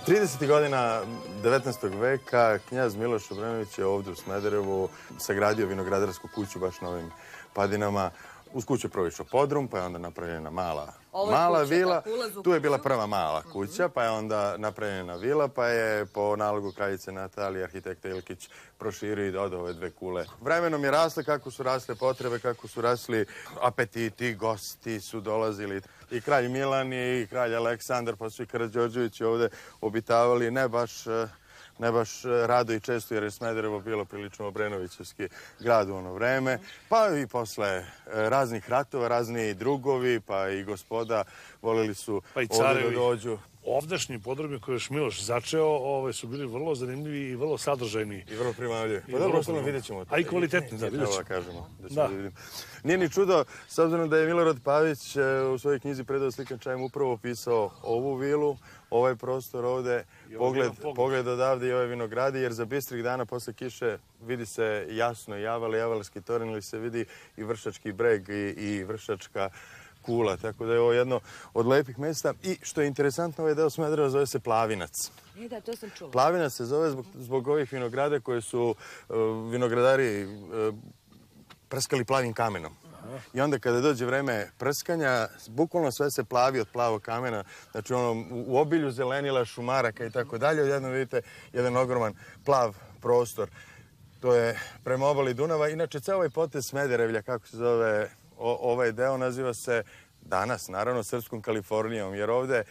30. godina 19. veka knjaz Miloš Obrenović je ovdje u Smederevu sagradio vinogradarsku kuću baš na ovim padinama. Uz kuću je prvo išao podrum, pa je onda napravljena mala vila. Tu je bila prva mala kuća, pa je onda napravljena vila, pa je po nalogu kraljice Natalije arhitekta Ilkić proširio i dodao ove dve kule. Vremenom je rasle kako su rasle potrebe, kako su rasli apetiti, gosti su dolazili. I kralj Milan i kralj Aleksandar, pa su i Karađorđevići ovde obitavali, ne baš rado i često, jer je Smederevo bilo prilično obrenovićevski grad u ono vreme. Pa i posle raznih ratova, razni drugovi, pa i gospoda voljeli su ovdje da dođu. Ovdašnji podrumi koje je Miloš začeo su bili vrlo zanimljivi i vrlo sadržajni. I vrlo primamljivi. Pa dobro, ustavno vidjet ćemo. A i kvalitetni, da, vidjet ćemo. Kažemo, da ćemo da vidimo. Nije ni čudo, s obzirom da je Milorad Pavić u svojoj knjizi Predao slikan čajem upravo opisao ovu vilu, ovaj prostor ovde, pogled odavde i ove vinogradi, jer za bistrih dana posle kiše vidi se jasno Javal, Javalski toranj, ili se vidi i Vršački breg i Vršačka kula, tako da je ovo jedno od lepih mjesta. I što je interesantno, ovaj deo Smedereva zove se Plavinac. Da, to sam čula. Plavinac se zove zbog ovih vinograda koje su vinogradari prskali plavim kamenom. I onda kada dođe vreme prskanja, bukvalno sve se plavi od plavog kamena, znači ono u obilju zelenila, šumaraka i tako dalje. Odjedno vidite jedan ogroman plav prostor. To je prema obali Dunava. Inače, ceo ovaj potez Smederevlja, kako se zove ovaj deo, naziva se danas, naravno, Srpskom Kalifornijom, jer ovde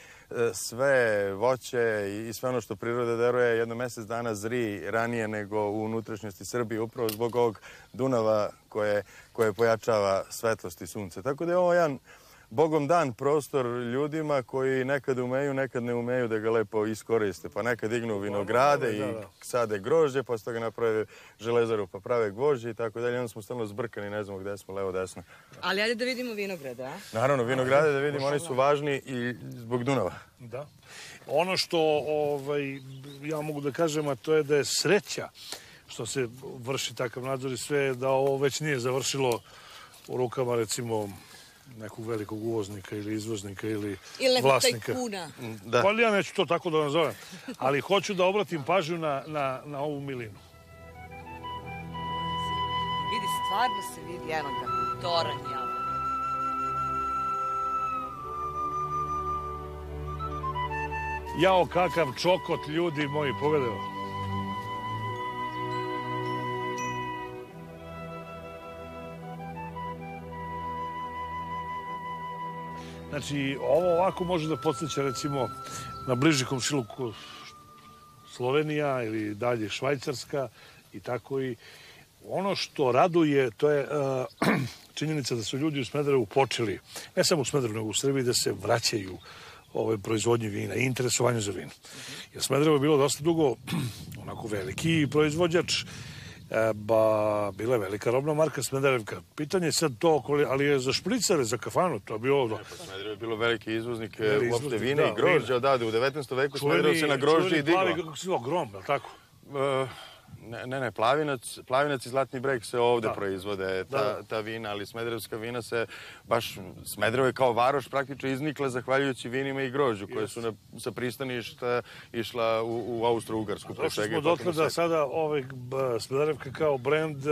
sve voće i sve ono što priroda daruje jedno mesec dana zri ranije nego u unutrašnjosti Srbije, upravo zbog ovog Dunava koje pojačava svetlost i sunce. Tako da je ovo jedan bogom dan prostor ljudima koji nekad umeju, nekad ne umeju da ga lepo iskoriste. Pa nekad dignu vinograde i sade grožđe, posle toga naprave železaru pa prave gvožđe i tako dalje. Onda smo stalno zbrkani, ne znamo gde smo, levo, desno. Ali ajde da vidimo vinograde, a? Naravno, vinograde da vidimo, oni su važni i zbog Dunava. Da. Ono što ja mogu da kažem, a to je da je sreća što se vrši takav nadzor i sve, da ovo već nije završilo u rukama, recimo, nekog velikog uvoznika ili izvoznika ili vlasnika. Ili nekog tajkuna. Pa ja neću to tako da nazovem. Ali hoću da obratim pažnju na ovu milinu. Vidi, stvarno se vidi, evo ga, toranj Javal. Jao, kakav čokot, ljudi moji, pogledaj. Znači, ovo ovako može da podsjeća, recimo, na bliži komšiluk Slovenija ili dalje Švajcarska i tako i ono što raduje, to je činjenica da su ljudi u Smederevu počeli, ne samo u Smederevu, nego u Srbiji, da se vraćaju proizvodnji vina i interesovanju za vino. Jer Smederevo je bilo dosta dugo onako veliki proizvođač, bila je velika robna marka Smederevka. Pitanje je sad to, ali je za špricare, za kafanu, to je bilo... Smederevo je bilo veliki izvoznik uopšte vina i grožđa odavde. U 19. veku Smederevo se na grožđe i diglo. Čuveni plavi grom, je li tako? Ne, Plavinac i Zlatni breg se ovde proizvode, ta vina, ali smederevska vina se baš, Smederevo je kao varoš praktično iznikla zahvaljujući vinima i grožđu, koje su sa pristaništa išla u Austro-Ugarsku. Došli smo dotle da sada Smederevka kao brend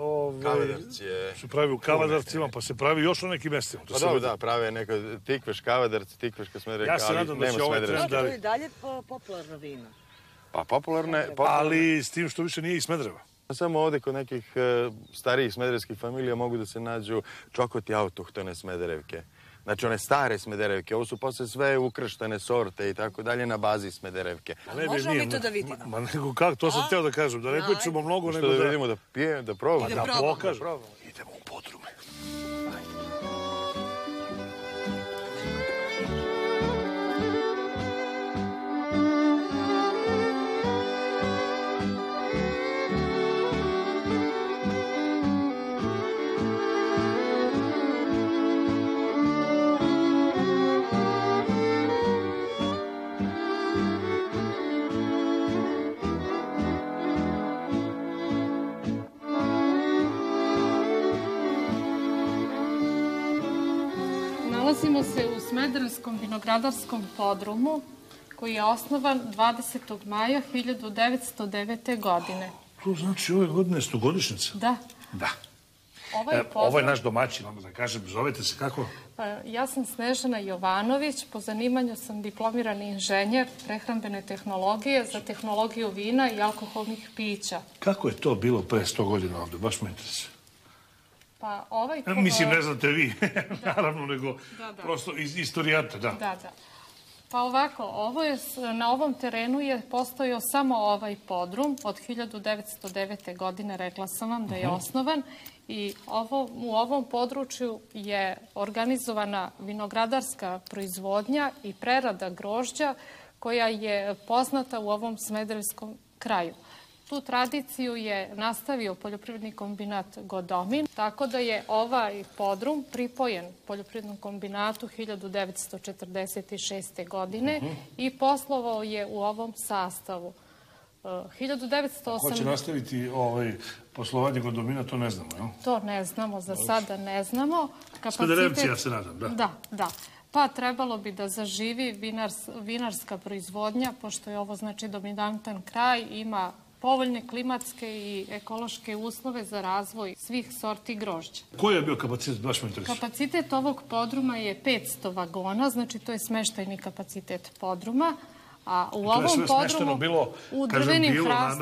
se pravi u Kavadarcima, pa se pravi još u nekim mestima. Pa da, prave neka Tikveš, Kavadarci, Tikveška Smederevka, ja se nadam da će ovaj trend... To je dalje popularno vino. Pa popularne... Ali s tim što više nije i Smedereva. Samo ovde kod nekih starijih smederevskih familija mogu da se nađu čokoti autohtone Smederevke. Znači one stare Smederevke. Ovo su posle sve ukrštene sorte i tako dalje na bazi Smederevke. Možemo mi to da vidimo? Ma nego kako, to sam hteo da kažem. Da ne pričamo mnogo nego da... Što da vidimo, da pijem, da probamo. Da pokažemo. Idemo u podrume. Nalazimo se u Smederevskom vinogradarskom podrumu koji je osnovan 20. maja 1909. godine. To znači ove godine 100-godišnjica? Da. Da. Ovaj Ovo je naš domaćin, da kažem, zovete se kako? Ja sam Snežana Jovanović, po zanimanju sam diplomirani inženjer prehrambene tehnologije za tehnologiju vina i alkoholnih pića. Kako je to bilo pre 100 godina ovde? Baš me interesuje. Pa mislim, ne znate vi, naravno, nego prosto iz istorijata, da. Da. Pa ovako, na ovom terenu je postojao samo ovaj podrum od 1909. godine, rekla sam vam da je osnovan, i u ovom području je organizovana vinogradarska proizvodnja i prerada grožđa koja je poznata u ovom smederevskom kraju. Tu tradiciju je nastavio poljoprivredni kombinat Godomin, tako da je ovaj podrum pripojen poljoprivrednom kombinatu 1946. godine i poslovao je u ovom sastavu. 1908... Ko će nastaviti poslovanje Godomina, to ne znamo, jel? To ne znamo, za sada ne znamo. Smederevci, ja se nadam, da. Da. Pa trebalo bi da zaživi vinarska proizvodnja, pošto je ovo znači dominantan kraj, ima povoljne klimatske i ekološke uslove za razvoj svih sorti grožđa. Koji je bio kapacitet, baš me interesuje? Kapacitet ovog podruma je 500 vagona, znači to je smeštajni kapacitet podruma. A u ovom podrumu, u drvenim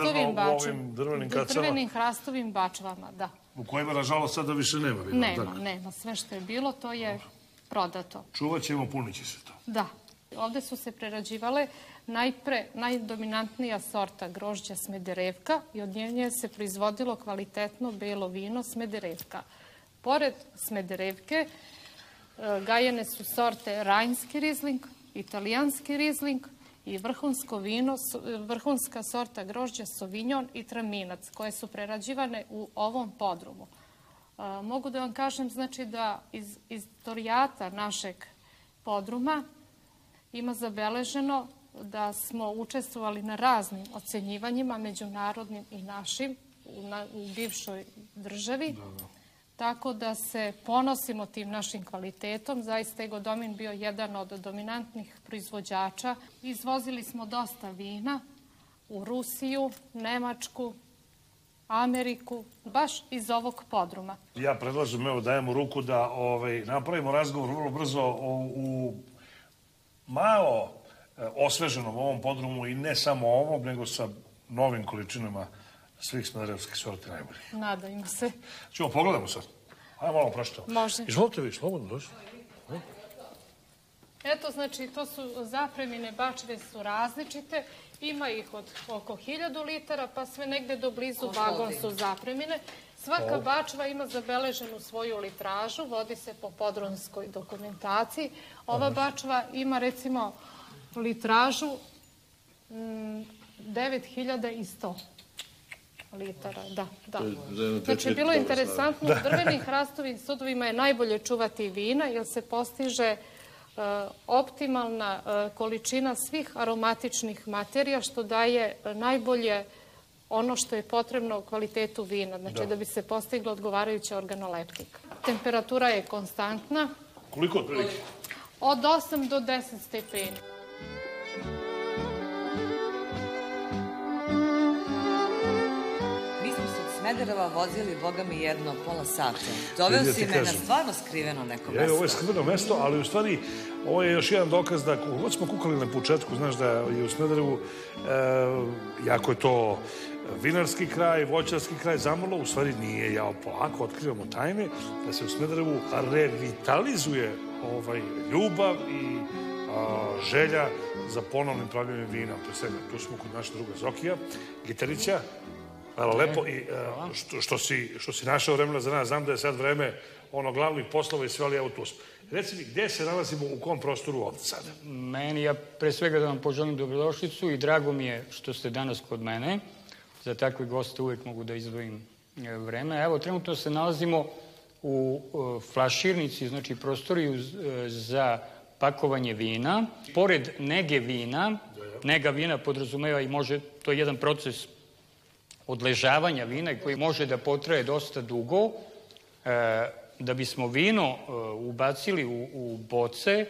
hrastovim bačvama, da. U kojima, nažalost, sada više nema vina. Nema. Sve što je bilo, to je prodato. Čuvat ćemo, punit će se to. Da. Ovde su se prerađivale najdominantnija sorta grožđa Smederevka i od nje se proizvodilo kvalitetno belo vino Smederevka. Pored Smederevke gajene su sorte Rajnski rizling, italijanski rizling i vrhunska sorta grožđa Sauvignon i Traminac, koje su prerađivane u ovom podrumu. Mogu da vam kažem, znači, da iz istorijata našeg podruma ima zabeleženo da smo učestvovali na raznim ocenjivanjima, međunarodnim i našim, u bivšoj državi. Tako da se ponosimo tim našim kvalitetom. Zaista je Godomin bio jedan od dominantnih proizvođača. Izvozili smo dosta vina u Rusiju, Nemačku, Ameriku, baš iz ovog podruma. Ja predlažem, evo, dajemo ruku da napravimo razgovor vrlo brzo u malo osveženom ovom podrumu i ne samo ovog, nego sa novim količinama svih smederevskih sorti najbolji. Nadajmo se. Ćemo pogledamo sad. Ajmo malo praštamo. Može. Izvolite vi, slobodno došli. Eto, znači, to su zapremine bačve su različite. Ima ih od oko 1000 litara, pa sve negde do blizu vagon su zapremine. Svaka bačva ima zabeleženu svoju litražu, vodi se po podrumskoj dokumentaciji. Ova bačva ima, recimo, litražu 9100 litara, da. Znači, bilo je interesantno, u drvenim hrastovim sudovima je najbolje čuvati vina, jer se postiže optimalna količina svih aromatičnih materija, što daje najbolje ono što je potrebno kvalitetu vina, znači da bi se postigla odgovarajuća organoleptika. Temperatura je konstantna. Koliko otprilike? Od 8 do 10 stepeni. Smedereva vozili, boga mi, pola sata. Doveo si me na stvarno skriveno neko mesto. Ovo je skriveno mesto, ali u stvari ovo je još jedan dokaz da god smo kukali na početku, znaš da je u Smederevu, jako je to vinarski kraj, voćarski kraj, zamrlo, u stvari nije. Ja polako otkrivamo tajne da se u Smederevu revitalizuje ljubav i želja za ponovnim pravljenjem vina. Tu smo kod naša druga Zokija, gitarića. Hvala lepo. I što si našao vremena za nas, znam da je sad vreme glavnih poslova i sve, ali evo tu smo. Reci mi, gde se nalazimo, u kom prostoru ovde sada? Ja pre svega da vam poželim dobrodošlicu i drago mi je što ste danas kod mene. Za takve goste uvek mogu da izdvojim vreme. Evo, trenutno se nalazimo u flaširnici, znači prostoriju za pakovanje vina. Pored nege vina, nega vina podrazumeva i može, to je jedan proces odležavanja vina koji može da potraje dosta dugo. Da bismo vino ubacili u boce,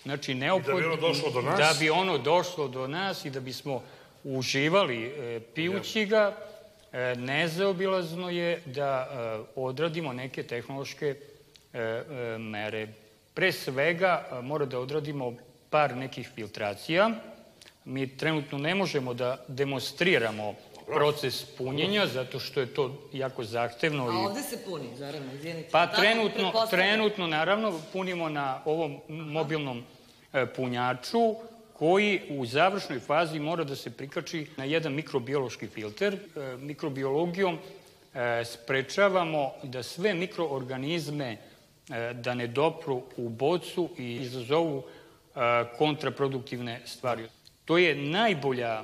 znači neophodno da bi ono došlo do nas i da bismo uživali pijući ga, nezaobilazno je da odradimo neke tehnološke mere. Pre svega mora da odradimo par nekih filtracija. Mi trenutno ne možemo da demonstriramo proces punjenja, zato što je to jako zahtevno. A ovde se puni, Zorana, izvinite. Pa trenutno, naravno, punimo na ovom mobilnom punjaču, koji u završnoj fazi mora da se prikači na jedan mikrobiološki filter. Mikrobiologijom sprečavamo da sve mikroorganizme da ne dopru u bocu i izazovu kontraproduktivne stvari. To je najbolja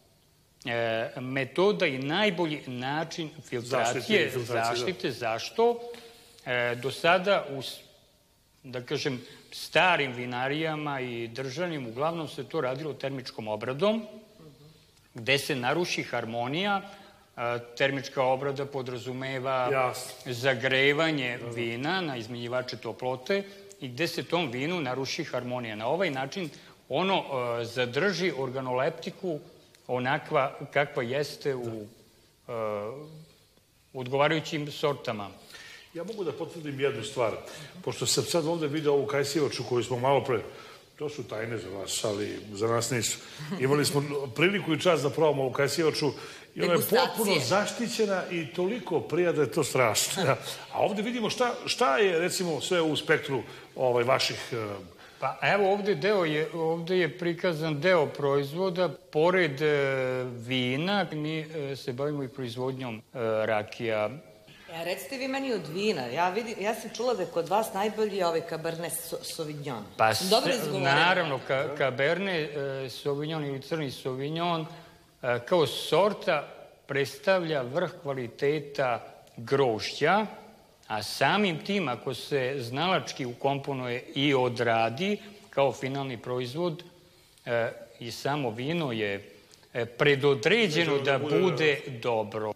metoda i najbolji način filtracije, zaštite. Zašto? Do sada u, da kažem, starim vinarijama i državnim, uglavnom se to radilo termičkom obradom, gde se naruši harmonija. Termička obrada podrazumeva zagrevanje vina na izmenjivače toplote i gde se tom vinu naruši harmonija. Na ovaj način ono zadrži organoleptiku onakva kakva jeste u odgovarajućim sortama. Ja mogu da potvrdim jednu stvar. Pošto sam sad ovde video ovu kajsivaču koju smo malo pre... To su tajne za vas, ali za nas nisu. Imali smo priliku i čast da probamo ovu kajsivaču i ona je potpuno zaštićena i toliko prija da je to strašno. A ovde vidimo šta je, recimo, sve u spektru vaših... Pa evo ovde je prikazan deo proizvoda. Pored vina mi se bavimo i proizvodnjom rakija. Recite vi meni od vina. Ja sam čula da je kod vas najbolji ovaj Cabernet Sauvignon. Pa naravno, Cabernet Sauvignon ili crni Sauvignon kao sorta predstavlja vrh kvaliteta grožđa, a samim tim, ako se znalački ukomponuje i odradi kao finalni proizvod, i samo vino je predodređeno da bude dobro.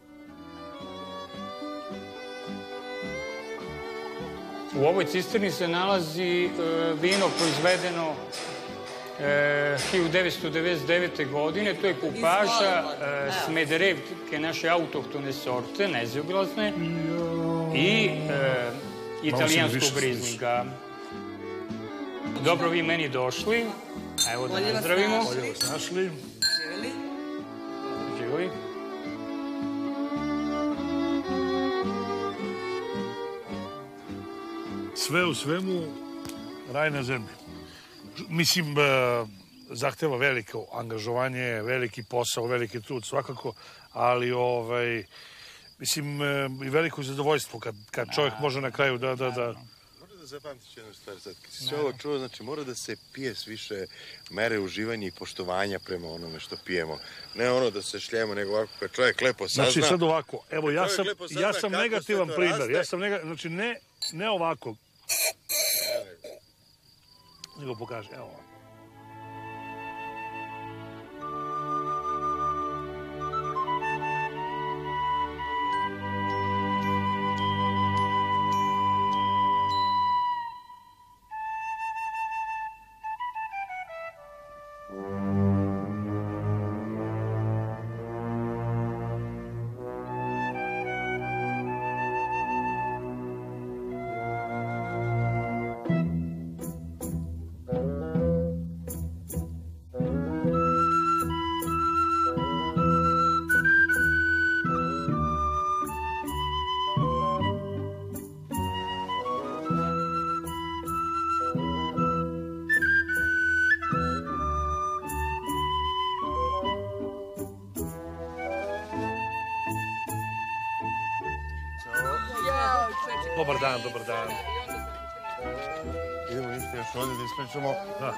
U ovoj cisterni se nalazi vino proizvedeno 1999. godine. To je kupaža Smederevke, naše autohtone sorte, nezaobilazne, i italijanskog rizlinga. Dobro vi meni došli. Evo da nazdravimo. Bolje vas našli. Živjeli. Živjeli. Sve u svemu, raj na zemlji. Mislim, zahteva veliko angažovanje, veliki posao, veliki trud svakako, ali mislim i veliko zadovoljstvo kad čovjek može na kraju da... Možda da zapamtiš jednu stvar sad. Kad si sve ovo čuo, znači mora da se pije s više mere uživanja i poštovanja prema onome što pijemo. Ne ono da se šljemo, nego ovako kad čovjek lepo sazna. Znači sad ovako, evo ja sam negativan primer. Znači ne ovako. Nego pokaže, evo ovako. Dobar dan, dobar dan. Idemo isto još ovdje da ispričamo. Da.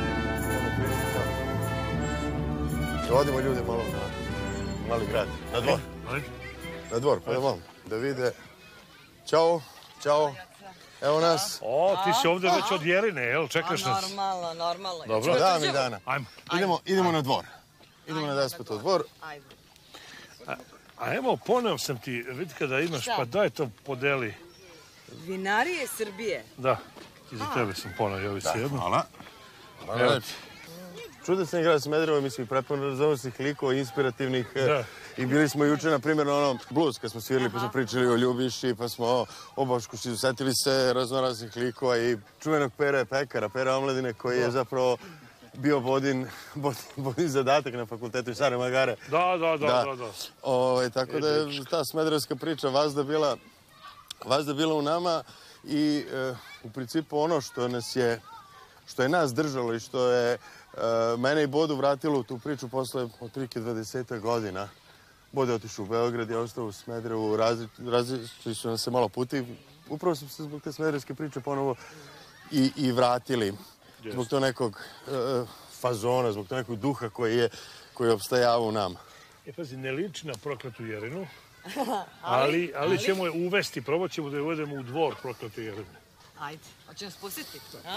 Odimo ljude malo na mali grad, na dvor. Na dvor, pa da vide. Ćao, čao. Evo nas. O, ti si ovdje već od Jerine, jel? Čekaš nas? Normalno. Dobro. Da, mi dana. Idemo na dvor. Idemo na Despotu dvor. Ajde. A evo, poneo sam ti, vidi kada imaš, pa daj to podeli. Vinarije Srbije. Da, i za tebe sam poneo, Jovici, jednu. Hvala. Čudesan grad Smederevo, mislim, prepun raznovrsnih likova, inspirativnih. I bili smo juče, na primjer, na onom blues, kad smo svirali, pa smo pričali o Ljubiši, pa smo o Boškušiću, setili se raznoraznih likova i čuvenog Pere Pekara, Pera Omladine, koji je zapravo bio vodin zadatak na fakultetu i Sare Magare. Da. Tako da je ta smederevska priča vazda bila u nama i u principu ono što je nas držalo i što je mene i Bodu vratilo u tu priču posle otprilike 20 godina. Bode je otišao u Beograd, je ostao u Smederevu, različili su nam se malo puti. Upravo smo se zbog te smederevske priče ponovo i vratili. Zbog to nekog fazona, zbog to nekog duha koji je opstajavao u nama. Pazi, ne liči na Proklatu Jerinu, ali ćemo je uvesti, probat ćemo da je uvedemo u dvor Proklate Jerine. Ajde, hoće nas pustiti,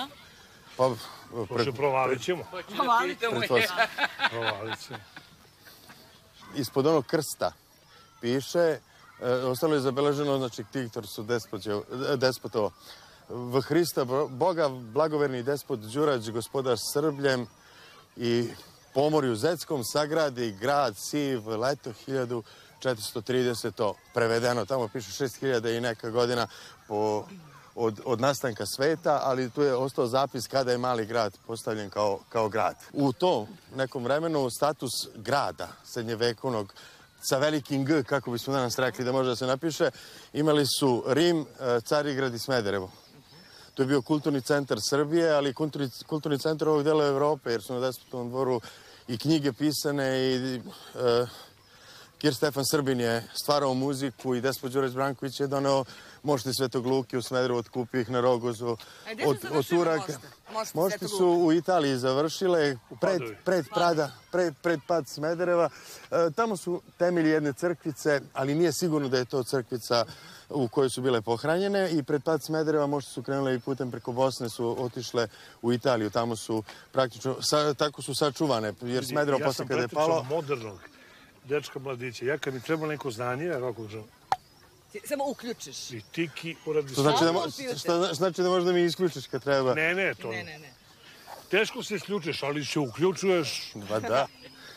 Provalit ćemo. Provalit ćemo. Ispod onog krsta piše, ostalo je zabeleženo, znači, Tiktor su despotovo. V Hrista Boga, blagoverni despot Đurađ, gospodar Srbljem i pomorju Zeckom sagradi grad Siv, leto 1430. Prevedeno, tamo piše 6000 i neka godina od nastanka sveta, ali tu je ostao zapis kada je mali grad postavljen kao grad. U tom nekom vremenu status grada srednjevekovnog sa velikim G, kako bismo danas rekli da može da se napiše, imali su Rim, Carigrad i Smederevo. To je bio kulturni centar Srbije, ali kulturni centar ovog dela Evrope, jer su na Despotovom dvoru i knjige pisane i Kir Stefan Srbin je stvarao muziku i despot Đurađ Branković je doneo mošti Svetog Luke u Smederevu, otkupio ih na Rogozu od Turaka. Mošti su u Italiji završile pred pad Smedereva. Tamo su temelji jedne crkvice, ali nije sigurno da je to crkvica u kojoj su bile pohranjene i pred pad Smedereva mošti su krenule i putem preko Bosne su otišle u Italiju. Tamo su praktično, tako su sačuvane, jer Smederevo posle kada je palo... Ja sam praktično modernog dečka mladića. Ja kad mi treba neko znanje, samo uključiš. I tiki uradi Što znači da možda mi isključiš kad treba? Ne, to... Teško se isključiš, ali se uključuješ. Ba da.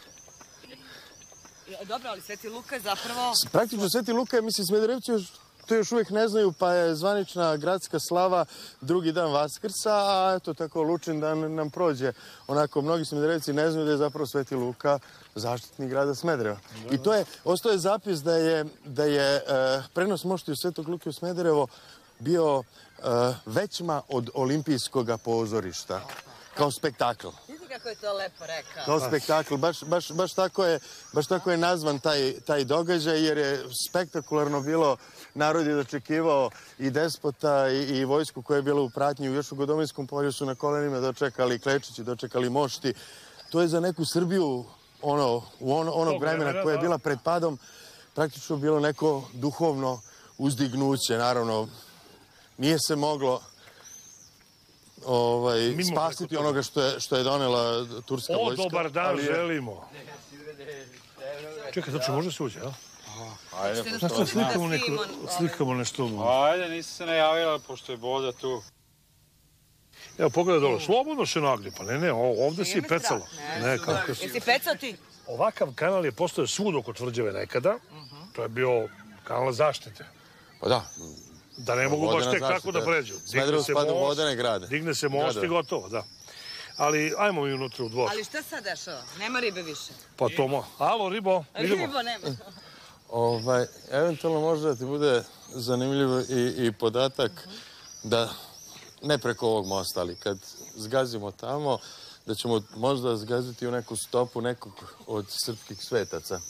Dobro, ali Sveti Luka je zapravo... Praktično Sveti Luka je, mislim, Smederevci to još uvijek ne znaju, pa je zvanična gradska slava drugi dan Vaskrsa, a eto tako Lučin dan nam prođe. Onako, mnogi Smederevci ne znaju da je zapravo Sveti Luka zaštitnik grada Smedereva. I to je, ostao je zapis da je prenos moštiju Svetog Luke u Smederevo bio većma od olimpijskog pozorišta. Kao spektakl. Vidi kako je to lepo rekao. Kao spektakl. Baš tako je nazvan taj događaj, jer je spektakularno bilo. Narod je dočekivao i despota i vojsku koja je bila u pratnji. Još u Godovinskom polju su na kolenima dočekali Klečići, dočekali mošti. To je za neku Srbiju onog vremena koja je bila pred padom praktično bilo neko duhovno uzdignuće. Naravno, nije se moglo spasiti onoga što je donela turska vojska. Dobar dan želimo. Čekaj, znači možda se uđe, jel? Ajde, slikamo nešto. Ajde, nisi se najavila, pošto je Boda tu. Evo, pogledaj dole, slobodno se nagli, pa ne, ovde si pecalo. Jesi pecao ti? Ovakav kanal je postao svud oko Tvrđave nekada, to je bio kanal zaštite. Pa da. Da ne mogu baš tek tako da pređu. Smederevo spada u vodene grade. Digne se most i gotovo, da. Ali ajmo mi unutra u dvor. Ali šta sad dešava? Nema ribe više. Pa to alo, ribo, idemo. Ribo nema. Eventualno može da ti bude zanimljivo i podatak da, ne preko ovog mosta, ali kad zgazimo tamo, da ćemo možda zgaziti u neku stopu nekog od srpskih svetaca.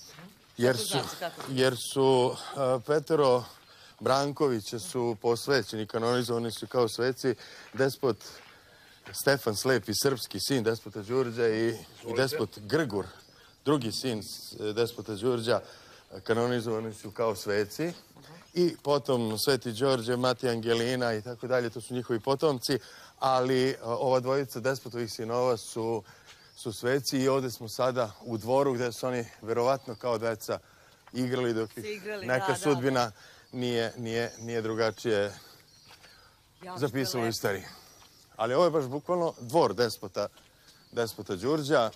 Jer su Petero Brankovića su posvećeni, kanonizovani su kao sveci, despot Stefan Slepi, srpski sin despota Đurđa i despot Grgur, drugi sin despota Đurđa, kanonizovani su kao sveci. I potom Sveti Đorđe, Matija Angelina i tako dalje, to su njihovi potomci, ali ova dvojica despotovih sinova su sveci i ovde smo sada u dvoru gde su oni verovatno kao deca igrali dok ih neka sudbina nije drugačije zapisala u istoriji. Ali ovo je baš bukvalno dvor despota Đurđa.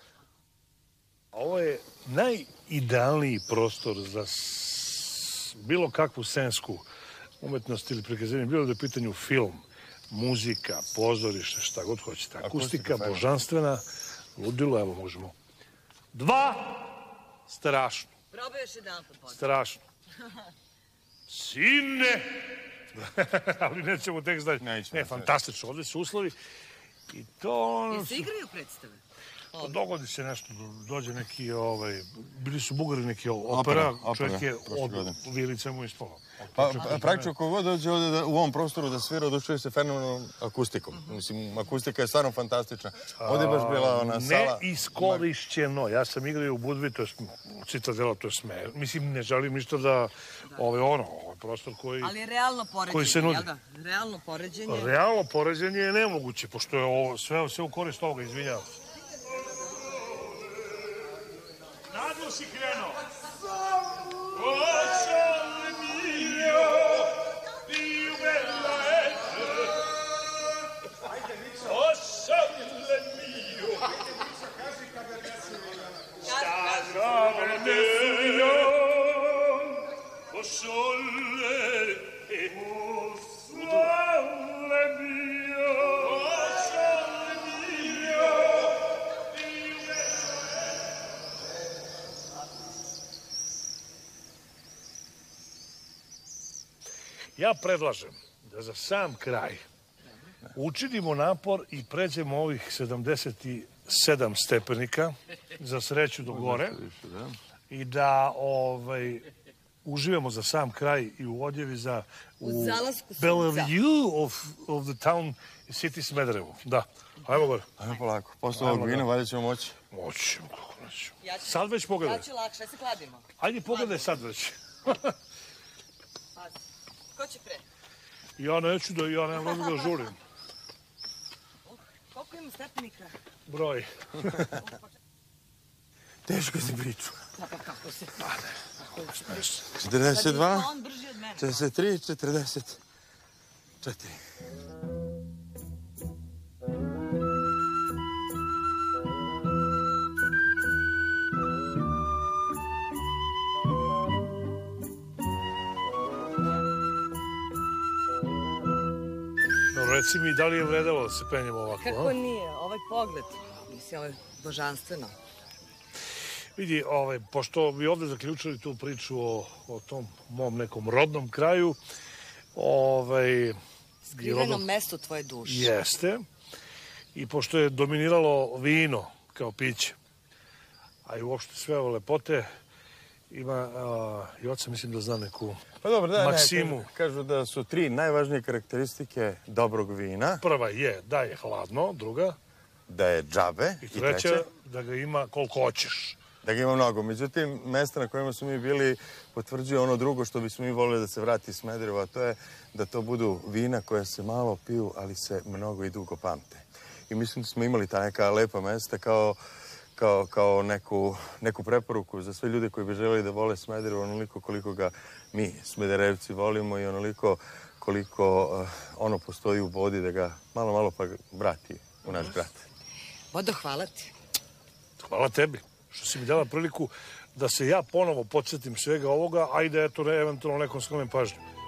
Ovo je najidealniji prostor za bilo kakvu scensku umetnost ili prikazivanje, bilo da je u pitanju film, muzika, pozorište, šta god hoćete. Akustika, božanstvena, ludilo, evo možemo. 2, strašno. Probaj još jedan put. Strašno. Sine! Ali nećemo tek znati. Ne, fantastično, ovdje su uslovi. I to... Jesi igraju predstave? Dogodi se nešto, dođe neki, bili su Bugari neki opera, čovjek je od vilice mu ispalo. Pa praktično kogod dođe ovdje u ovom prostoru da svira, odučuje se fenomenalnom akustikom. Mislim, akustika je stvarno fantastička. Ovdje je baš bila ona sala... Neiskorišćeno. Ja sam igrao u Budvi, to je Citadela, to je Sme. Mislim, ne želim ništa da... Ovo je prostor koji... Ali realno poređenje, jel da? Realno poređenje... Realno poređenje je nemoguće, pošto je ovo sve u korist ovoga, izvinjavam se. Naglo si krenuo. O sole mio, più bella è te. O sole mio. Stava mio. O sole mio. Sole mio. O sole mio. Ja predlažem da za sam kraj učinimo napor i pređemo ovih 77 stepenika za sreću do gore i da uživamo za sam kraj i u odjevi za Bellevue of the town city Smederevo. Da, ajmo gore. Ajmo polako. Posle ovog vina valjda ćemo moći. Moći ćemo, kako nećemo. Sad već pogledaj. Ja ću lakše, se kladimo. Ajde pogledaj sad već. Ko će pre? Ja neću da, ja ne mogu da žurim. Koliko ima stepenika? Broj. Teško si priču. Pa kako se... 42, On brži od mene. 43, 44. Reci mi, da li je vredalo da se penjemo ovako? Kako nije? Ovaj pogled, mislim, ovo je božanstveno. Vidi, pošto bi ovdje zaključili tu priču o tom mom nekom rodnom kraju, skriveno mesto tvoje duše. Jeste. I pošto je dominiralo vino kao piće, a i uopšte sve ove lepote, ima, i oca mislim da zna neku Pa dobro, da, maksimu. Kažu da su 3 najvažnije karakteristike dobrog vina. Prva je da je hladno, druga da je džabe i treća da ga ima koliko hoćeš. Da ga ima mnogo. Međutim, mesta na kojima smo mi bili potvrđuje ono drugo što bismo mi volili da se vrati iz Smedereva, a to je da to budu vina koja se malo piju, ali se mnogo i dugo pamte. I mislim da smo imali ta neka lepa mesta kao neku preporuku za sve ljude koji bi želeli da vole Smederevo onoliko koliko ga mi, Smederevci, volimo i onoliko koliko ono postoji u vodi da ga malo pa vrati u naš grad. Vodo, hvala ti. Hvala tebi što si mi dala priliku da se ja ponovo podsjetim svega ovoga, a i da eventualno nekom sklonim pažnju.